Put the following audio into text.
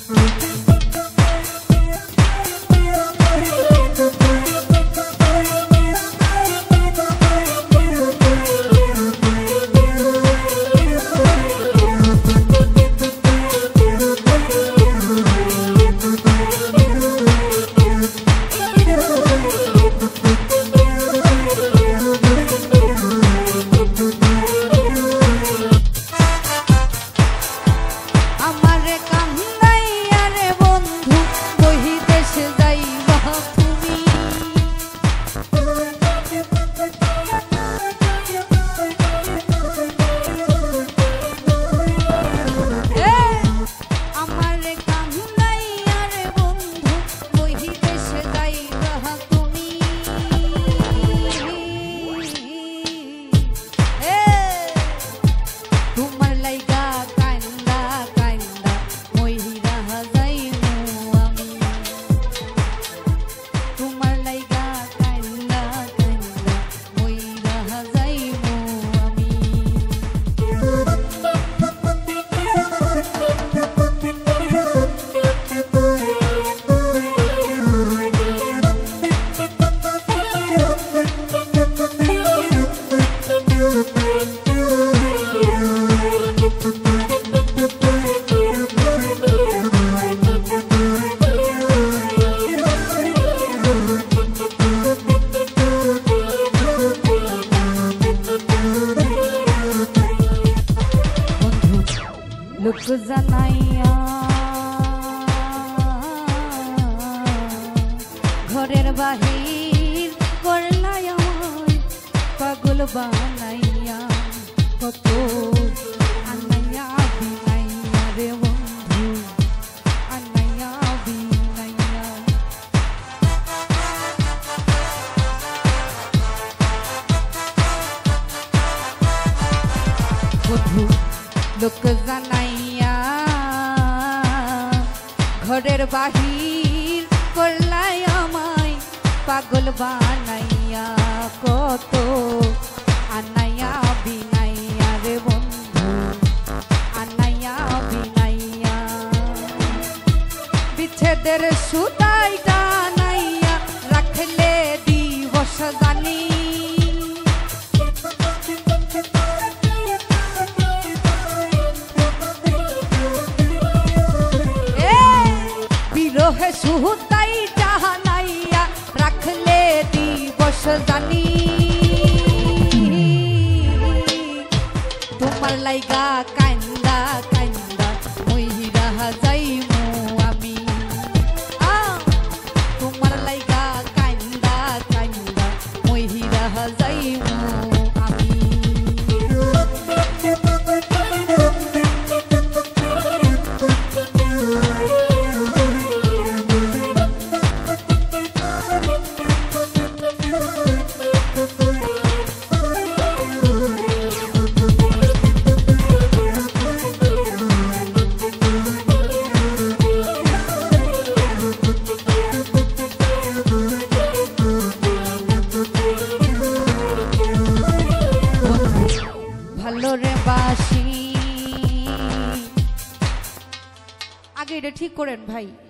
लोक জানাইয়া ঘরের বাহির করলাই আমায় পাগল বানাইয়া কত আনাইয়া বিনাইয়া রে বন্ধু আনাইয়া বিনাইয়া বন্ধু লোক জানাইয়া ঘরের বাহির করলাই আমায় পাগল বানাইয়া কত আনাইয়া বিনাইয়া রে বন্ধু আনাইয়া বিনাইয়া বিচ্ছেদের সুতাই টানাইয়া রাখলে দিবস জানি বিরহে সুতাই টানাইয়া রাখলে দিবস জানি তোমার লাইগা কান্দা কান্দা মইরা যাইমু আমি তোমার লাইগা কান্দা কান্দা মইরা যাইমু আমি বাসি আগে এটা ঠিক করেন ভাই।